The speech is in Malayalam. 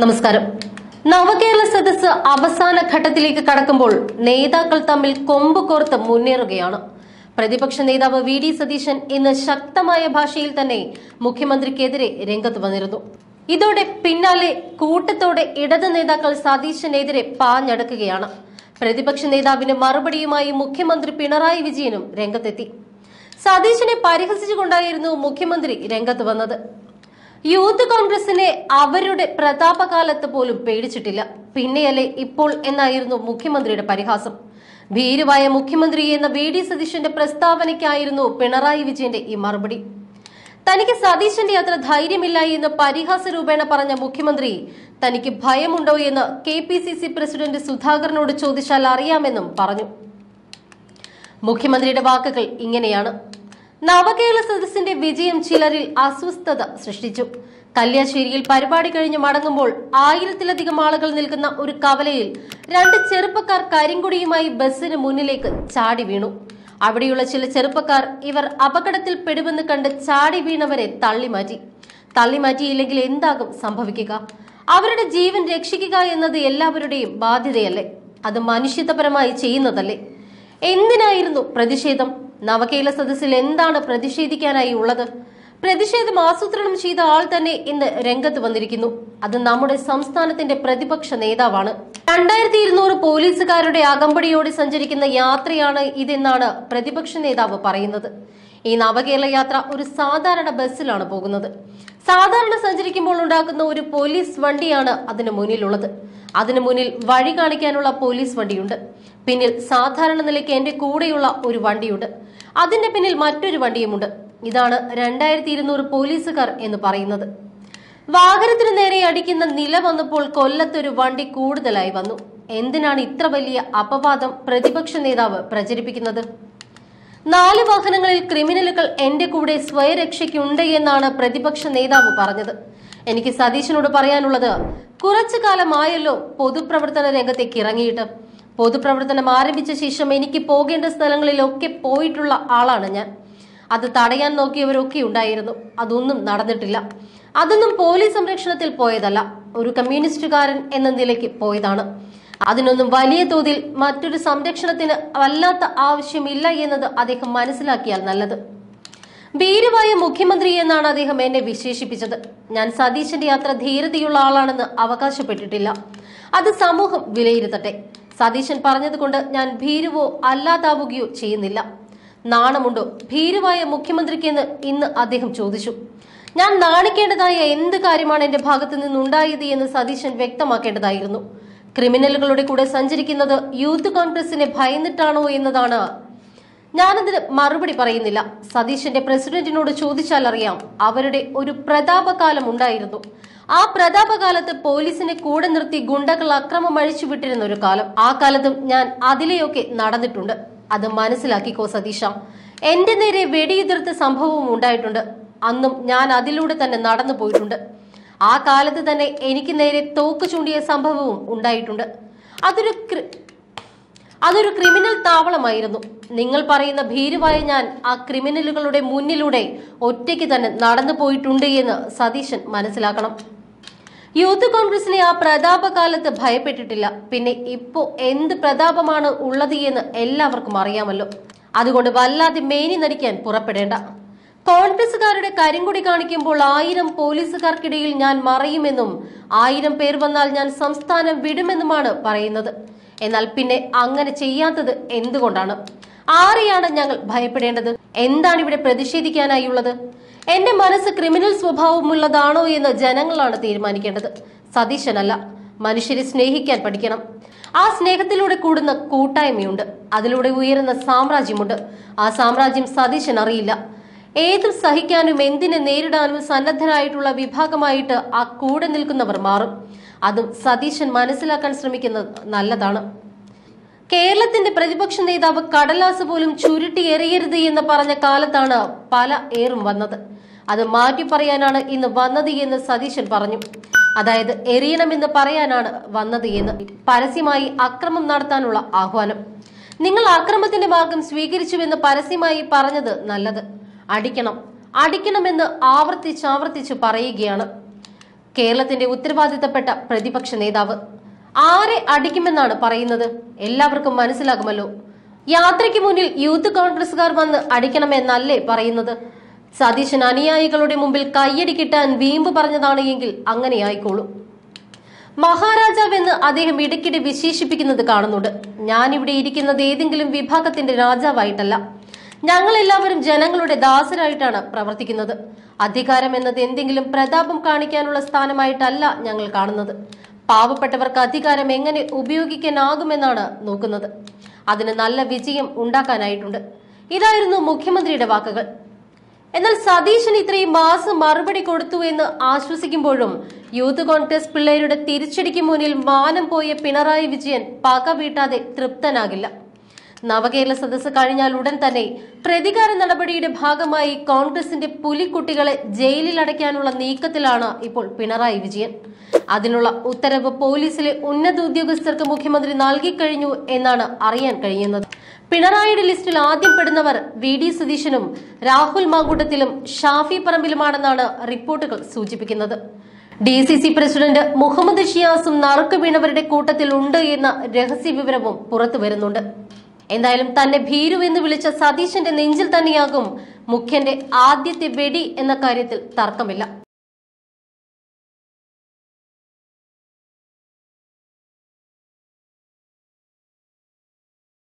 നമസ്കാരം. നവകേരള സദസ്സ് അവസാന ഘട്ടത്തിലേക്ക് കടക്കുമ്പോൾ നേതാക്കൾ തമ്മിൽ കൊമ്പ് കോർത്ത് മുന്നേറുകയാണ്. പ്രതിപക്ഷ നേതാവ് വി.ഡി. സതീശൻ ഇന്ന് ശക്തമായ ഭാഷയിൽ തന്നെ മുഖ്യമന്ത്രിക്കെതിരെ രംഗത്ത് വന്നിരുന്നു. ഇതോടെ പിന്നാലെ കൂട്ടത്തോടെ ഇടത് നേതാക്കൾ സതീശനെതിരെ പാഞ്ഞടക്കുകയാണ്. പ്രതിപക്ഷ നേതാവിന് മറുപടിയുമായി മുഖ്യമന്ത്രി പിണറായി വിജയനും രംഗത്തെത്തി. സതീശനെ പരിഹസിച്ചുകൊണ്ടായിരുന്നു മുഖ്യമന്ത്രി രംഗത്ത് വന്നത്. യൂത്ത് കോൺഗ്രസിനെ അവരുടെ പ്രതാപകാലത്ത് പോലും പേടിച്ചിട്ടില്ല, പിന്നെയല്ലേ ഇപ്പോൾ എന്നായിരുന്നു മുഖ്യമന്ത്രിയുടെ പരിഹാസം. ഭീരുവായ മുഖ്യമന്ത്രി എന്ന വി.ഡി. സതീശന്റെ പ്രസ്താവനയ്ക്കായിരുന്നു പിണറായി വിജയന്റെ ഈ മറുപടി. തനിക്ക് സതീശന്റെ അത്ര ധൈര്യമില്ല എന്ന് പരിഹാസ രൂപേണ പറഞ്ഞ മുഖ്യമന്ത്രി തനിക്ക് ഭയമുണ്ടോ എന്ന് കെ.പി.സി.സി പ്രസിഡന്റ് സുധാകരനോട് ചോദിച്ചാൽ അറിയാമെന്നും പറഞ്ഞു. മുഖ്യമന്ത്രിയുടെ വാക്കുകൾ ഇങ്ങനെയാണ്: നവകേരള സദസ്സിന്റെ വിജയം ചിലരിൽ അസ്വസ്ഥത സൃഷ്ടിച്ചു. കല്യാശ്ശേരിയിൽ പരിപാടി കഴിഞ്ഞ് മടങ്ങുമ്പോൾ 1000-ലധികം ആളുകൾ നിൽക്കുന്ന ഒരു കവലയിൽ 2 ചെറുപ്പക്കാർ കരിങ്കൊടിയുമായി ബസ്സിന് മുന്നിലേക്ക് ചാടി വീണു. അവിടെയുള്ള ചില ചെറുപ്പക്കാർ ഇവർ അപകടത്തിൽ പെടുമെന്ന് കണ്ട് ചാടി വീണവരെ തള്ളിമാറ്റിയില്ലെങ്കിൽ എന്താകും സംഭവിക്കുക? അവരുടെ ജീവൻ രക്ഷിക്കുക എന്നത് എല്ലാവരുടെയും ബാധ്യതയല്ലേ? അത് മനുഷ്യത്വപരമായി ചെയ്യുന്നതല്ലേ? എന്തിനായിരുന്നു പ്രതിഷേധം? നവകേരള സദസ്സിൽ എന്താണ് പ്രതിഷേധിക്കാനായി ഉള്ളത്? പ്രതിഷേധം ആസൂത്രണം ചെയ്ത ആൾ തന്നെ ഇന്ന് രംഗത്ത് വന്നിരിക്കുന്നു. അത് നമ്മുടെ സംസ്ഥാനത്തിന്റെ പ്രതിപക്ഷ നേതാവാണ്. 2200 പോലീസുകാരുടെ അകമ്പടിയോടെ സഞ്ചരിക്കുന്ന യാത്രയാണ് ഇതെന്നാണ് പ്രതിപക്ഷ നേതാവ് പറയുന്നത്. ഈ നവകേരള യാത്ര ഒരു സാധാരണ ബസ്സിലാണ് പോകുന്നത്. സാധാരണ സഞ്ചരിക്കുമ്പോൾ ഉണ്ടാക്കുന്ന ഒരു പോലീസ് വണ്ടിയാണ് അതിന് മുന്നിലുള്ളത്. അതിനു മുന്നിൽ വഴി കാണിക്കാനുള്ള പോലീസ് വണ്ടിയുണ്ട്. പിന്നിൽ സാധാരണ നിലയ്ക്ക് എന്റെ കൂടെയുള്ള ഒരു വണ്ടിയുണ്ട്. അതിന്റെ പിന്നിൽ മറ്റൊരു വണ്ടിയുമുണ്ട്. ഇതാണ് 2200 പോലീസുകാർ എന്ന് പറയുന്നത്. വാഹനത്തിനു നേരെ അടിക്കുന്ന നില വന്നപ്പോൾ കൊല്ലത്തൊരു വണ്ടി കൂടുതലായി വന്നു. എന്തിനാണ് ഇത്ര വലിയ അപവാദം പ്രതിപക്ഷ നേതാവ് പ്രചരിപ്പിക്കുന്നത്? 4 വാഹനങ്ങളിൽ ക്രിമിനലുകൾ എന്റെ കൂടെ സ്വയരക്ഷയ്ക്കുണ്ട് എന്നാണ് പ്രതിപക്ഷ നേതാവ് പറഞ്ഞത്. എനിക്ക് സതീശനോട് പറയാനുള്ളത്, കുറച്ചു കാലമായല്ലോ പൊതുപ്രവർത്തന രംഗത്തേക്ക് ഇറങ്ങിയിട്ട്. പൊതുപ്രവർത്തനം ആരംഭിച്ച ശേഷം എനിക്ക് പോകേണ്ട സ്ഥലങ്ങളിലൊക്കെ പോയിട്ടുള്ള ആളാണ് ഞാൻ. അത് തടയാൻ നോക്കിയവരൊക്കെ ഉണ്ടായിരുന്നു. അതൊന്നും നടന്നിട്ടില്ല. അതൊന്നും പോലീസ് സംരക്ഷണത്തിൽ പോയതല്ല, ഒരു കമ്മ്യൂണിസ്റ്റുകാരൻ എന്ന നിലയ്ക്ക് പോയതാണ്. അതിനൊന്നും വലിയ തോതിൽ മറ്റൊരു സംരക്ഷണത്തിന് വല്ലാത്ത ആവശ്യമില്ല എന്നത് അദ്ദേഹം മനസ്സിലാക്കിയാൽ നല്ലത്. ഭീരുവായ മുഖ്യമന്ത്രി എന്നാണ് അദ്ദേഹം എന്നെ വിശേഷിപ്പിച്ചത്. ഞാൻ സതീശന്റെ യാത്ര ധീരതയുള്ള ആളാണെന്ന് അവകാശപ്പെട്ടിട്ടില്ല. അത് സമൂഹം വിലയിരുത്തട്ടെ. സതീശൻ പറഞ്ഞതുകൊണ്ട് ഞാൻ ഭീരുവോ അല്ലാതാവുകയോ ചെയ്യുന്നില്ല. നാണമുണ്ടോ ഭീരുവായ മുഖ്യമന്ത്രിക്കെന്ന് ഇന്ന് അദ്ദേഹം ചോദിച്ചു. ഞാൻ നാണിക്കേണ്ടതായ എന്ത് കാര്യമാണ് എന്റെ ഭാഗത്തു നിന്നുണ്ടായത് എന്ന് സതീശൻ വ്യക്തമാക്കേണ്ടതായിരുന്നു. ക്രിമിനലുകളുടെ കൂടെ സഞ്ചരിക്കുന്നത് യൂത്ത് കോൺഗ്രസിനെ ഭയന്നിട്ടാണോ എന്നതാണ്. ഞാനതിന് മറുപടി പറയുന്നില്ല. സതീശന്റെ പ്രസിഡന്റിനോട് ചോദിച്ചാൽ അറിയാം. അവരുടെ ഒരു പ്രതാപകാലം ഉണ്ടായിരുന്നു. ആ പ്രതാപകാലത്ത് പോലീസിനെ കൂടെ നിർത്തി ഗുണ്ടകൾ അക്രമം അഴിച്ചുവിട്ടിരുന്ന ഒരു കാലം. ആ കാലത്തും ഞാൻ അതിലെയൊക്കെ നടന്നിട്ടുണ്ട്. അത് മനസ്സിലാക്കിക്കോ സതീശ. എന്റെ നേരെ വെടിയുതിർത്ത സംഭവവും ഉണ്ടായിട്ടുണ്ട്. അന്നും ഞാൻ അതിലൂടെ തന്നെ നടന്നു പോയിട്ടുണ്ട്. ആ കാലത്ത് തന്നെ എനിക്ക് നേരെ തോക്ക് ചൂണ്ടിയ സംഭവവും ഉണ്ടായിട്ടുണ്ട്. അതൊരു ക്രിമിനൽ താവളമായിരുന്നു. നിങ്ങൾ പറയുന്ന ഭീരുവായ ഞാൻ ആ ക്രിമിനലുകളുടെ മുന്നിലൂടെ ഒറ്റയ്ക്ക് തന്നെ നടന്നു പോയിട്ടുണ്ട് എന്ന് സതീശൻ മനസ്സിലാക്കണം. യൂത്ത് കോൺഗ്രസിനെ ആ പ്രതാപകാലത്ത് ഭയപ്പെട്ടിട്ടില്ല. പിന്നെ ഇപ്പോ എന്ത് പ്രതാപമാണ് ഉള്ളത് എന്ന് എല്ലാവർക്കും അറിയാമല്ലോ. അതുകൊണ്ട് വല്ലാതെ മേനി നടിക്കാൻ പുറപ്പെടേണ്ട. കോൺഗ്രസുകാരുടെ കരിങ്കൊടി കാണിക്കുമ്പോൾ 1000 പോലീസുകാർക്കിടയിൽ ഞാൻ മറയുമെന്നും 1000 പേർ വന്നാൽ ഞാൻ സംസ്ഥാനം വിടുമെന്നുമാണ് പറയുന്നത്. എന്നാൽ പിന്നെ അങ്ങനെ ചെയ്യാത്തത് എന്തുകൊണ്ടാണ്? ആരെയാണ് ഞങ്ങൾ ഭയപ്പെടേണ്ടത്? എന്താണ് ഇവിടെ പ്രതിഷേധിക്കാനായുള്ളത്? എന്റെ മനസ്സ് ക്രിമിനൽ സ്വഭാവമുള്ളതാണോ എന്ന് ജനങ്ങളാണ് തീരുമാനിക്കേണ്ടത്, സതീശനല്ല. മനുഷ്യരെ സ്നേഹിക്കാൻ പഠിക്കണം. ആ സ്നേഹത്തിലൂടെ കൂടുന്ന കൂട്ടായ്മയുണ്ട്. അതിലൂടെ ഉയരുന്ന സാമ്രാജ്യമുണ്ട്. ആ സാമ്രാജ്യം സതീശൻ അറിയില്ല. ഏതും സഹിക്കാനും എന്തിനെ നേരിടാനും സന്നദ്ധരായിട്ടുള്ള വിഭാഗമായിട്ട് ആ കൂടെ നിൽക്കുന്നവർ മാറും. അതും സതീശൻ മനസ്സിലാക്കാൻ ശ്രമിക്കുന്നത് നല്ലതാണ്. കേരളത്തിന്റെ പ്രതിപക്ഷ നേതാവ് കടലാസ് പോലും ചുരുട്ടി എറിയരുത് എന്ന് പറഞ്ഞ കാലത്താണ് പല ഏറും വന്നത്. അത് മാറ്റി പറയാനാണ് ഇന്ന് വന്നത് എന്ന് സതീശൻ പറഞ്ഞു. അതായത് എറിയണമെന്ന് പറയാനാണ് വന്നത് എന്ന്. പരസ്യമായി അക്രമം നടത്താനുള്ള ആഹ്വാനം. നിങ്ങൾ അക്രമത്തിന്റെ മാർഗം സ്വീകരിച്ചുവെന്ന് പരസ്യമായി പറഞ്ഞത് നല്ലത്. അടിക്കണമെന്ന് ആവർത്തിച്ച് പറയുകയാണ്. കേരളത്തിന്റെ ഉത്തരവാദിത്തപ്പെട്ട പ്രതിപക്ഷ നേതാവ്. ആരെ അടിക്കുമെന്നാണ് പറയുന്നത്? എല്ലാവർക്കും മനസ്സിലാകുമല്ലോ. യാത്രയ്ക്ക് മുന്നിൽ യൂത്ത് കോൺഗ്രസുകാർ വന്ന് അടിക്കണമെന്നല്ലേ പറയുന്നത്? സതീശൻ അനുയായികളുടെ മുമ്പിൽ കയ്യടി കിട്ടാൻ വീമ്പ് പറഞ്ഞതാണ് എങ്കിൽ അങ്ങനെ ആയിക്കോളും. മഹാരാജാവ് എന്ന് അദ്ദേഹം ഇടയ്ക്കിടെ വിശേഷിപ്പിക്കുന്നത് കാണുന്നുണ്ട്. ഞാനിവിടെ ഇരിക്കുന്നത് ഏതെങ്കിലും വിഭാഗത്തിന്റെ രാജാവായിട്ടല്ല. ഞങ്ങൾ എല്ലാവരും ജനങ്ങളുടെ ദാസരായിട്ടാണ് പ്രവർത്തിക്കുന്നത്. അധികാരം എന്നത് എന്തെങ്കിലും പ്രതാപം കാണിക്കാനുള്ള സ്ഥാനമായിട്ടല്ല ഞങ്ങൾ കാണുന്നത്. പാവപ്പെട്ടവർക്ക് അധികാരം എങ്ങനെ ഉപയോഗിക്കാനാകുമെന്നാണ് നോക്കുന്നത്. അതിന് നല്ല വിജയം ഉണ്ടാക്കാനായിട്ടുണ്ട്. ഇതായിരുന്നു മുഖ്യമന്ത്രിയുടെ വാക്കുകൾ. എന്നാൽ സതീശൻ ഇത്രയും മാസം മറുപടി കൊടുത്തു എന്ന് ആശ്വസിക്കുമ്പോഴും യൂത്ത് കോൺഗ്രസ് പിള്ളേരുടെ തിരിച്ചടിക്ക് മുന്നിൽ മാനം പോയ പിണറായി വിജയൻ പക വീട്ടാതെ തൃപ്തനാകില്ല. നവകേരള സദസ്സ് കഴിഞ്ഞാൽ ഉടൻ തന്നെ പ്രതികാര നടപടിയുടെ ഭാഗമായി കോൺഗ്രസിന്റെ പുലിക്കുട്ടികളെ ജയിലിൽ അടയ്ക്കാനുള്ള നീക്കത്തിലാണ് ഇപ്പോൾ പിണറായി വിജയൻ. അതിനുള്ള ഉത്തരവ് പോലീസിലെ ഉന്നത ഉദ്യോഗസ്ഥർക്ക് മുഖ്യമന്ത്രി നൽകിക്കഴിഞ്ഞു എന്നാണ് അറിയാൻ കഴിയുന്നത്. പിണറായിയുടെ ലിസ്റ്റിൽ ആദ്യം പെടുന്നവർ വി.ഡി. സതീശനും രാഹുൽ മാങ്കൂട്ടത്തിലും ഷാഫി പറമ്പിലുമാണെന്നാണ് റിപ്പോർട്ടുകൾ സൂചിപ്പിക്കുന്നത്. DCC പ്രസിഡന്റ് മുഹമ്മദ് ഷിയാസും നറുക്ക് വീണവരുടെ കൂട്ടത്തിൽ ഉണ്ട് എന്ന രഹസ്യ വിവരവും പുറത്തു വരുന്നുണ്ട്. എന്തായാലും തന്നെ ഭീരു എന്ന് വിളിച്ച സതീശന്റെ നെഞ്ചിൽ തന്നെയാകും മുഖ്യന്റെ ആദ്യത്തെ വെടി എന്ന കാര്യത്തിൽ തർക്കമില്ല.